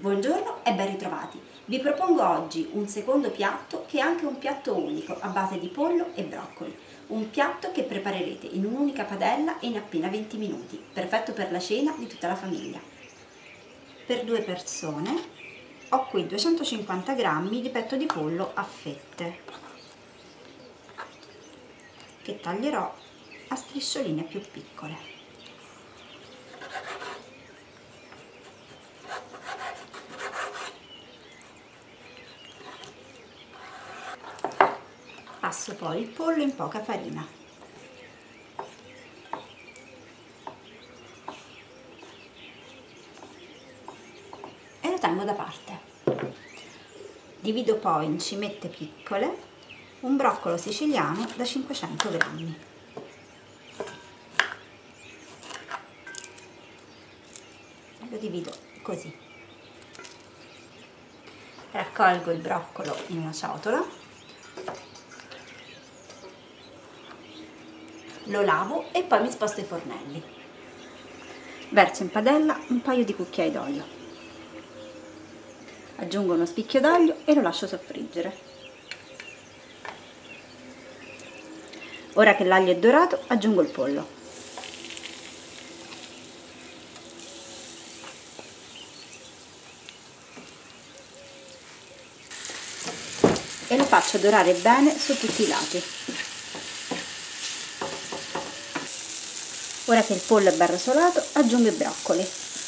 Buongiorno e ben ritrovati. Vi propongo oggi un secondo piatto che è anche un piatto unico a base di pollo e broccoli. Un piatto che preparerete in un'unica padella e in appena 20 minuti, perfetto per la cena di tutta la famiglia. Per 2 persone ho qui 250 g di petto di pollo a fette, che taglierò a striscioline più piccole. Passo poi il pollo in poca farina. E lo tengo da parte. Divido poi in cimette piccole un broccolo siciliano da 500 g. Lo divido così. Raccolgo il broccolo in una ciotola. Lo lavo e poi mi sposto ai fornelli. Verso in padella un paio di cucchiai d'olio. Aggiungo uno spicchio d'olio e lo lascio soffriggere. Ora che l'aglio è dorato, aggiungo il pollo. E lo faccio dorare bene su tutti i lati. Ora che il pollo è ben rosolato, aggiungo i broccoli.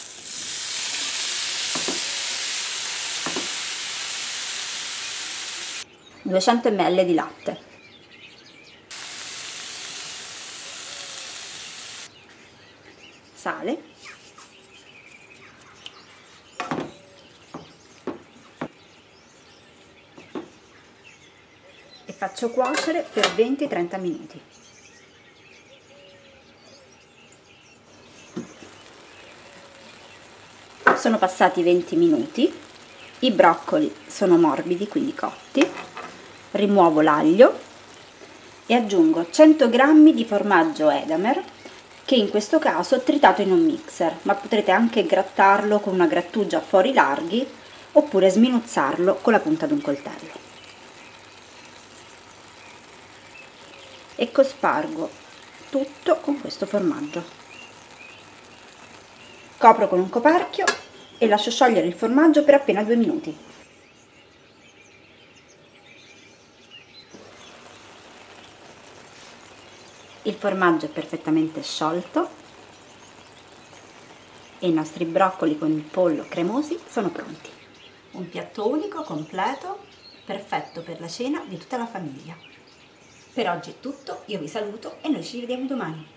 (200 ml di latte). Sale. E faccio cuocere per 20-30 minuti. Sono passati 20 minuti, i broccoli sono morbidi, quindi cotti. Rimuovo l'aglio e aggiungo 100 g di formaggio Edamer, che in questo caso ho tritato in un mixer, ma potrete anche grattarlo con una grattugia a fori larghi oppure sminuzzarlo con la punta di un coltello. E cospargo tutto con questo formaggio. Copro con un coperchio e lascio sciogliere il formaggio per appena 2 minuti. Il formaggio è perfettamente sciolto e i nostri broccoli con il pollo cremosi sono pronti. Un piatto unico, completo, perfetto per la cena di tutta la famiglia. Per oggi è tutto, io vi saluto e noi ci vediamo domani.